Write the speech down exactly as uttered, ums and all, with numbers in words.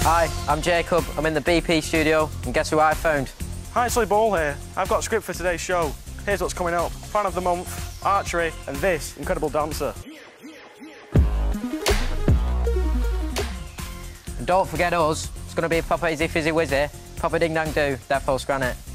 Hi, I'm Jacob. I'm in the B P studio, and guess who I found? Hi, it's Ollie Ball here. I've got a script for today's show. Here's what's coming up. Fan of the month, archery, and this incredible dancer. And don't forget us. It's going to be a proper easy fizzy wizzy, proper ding dang do, that false granite.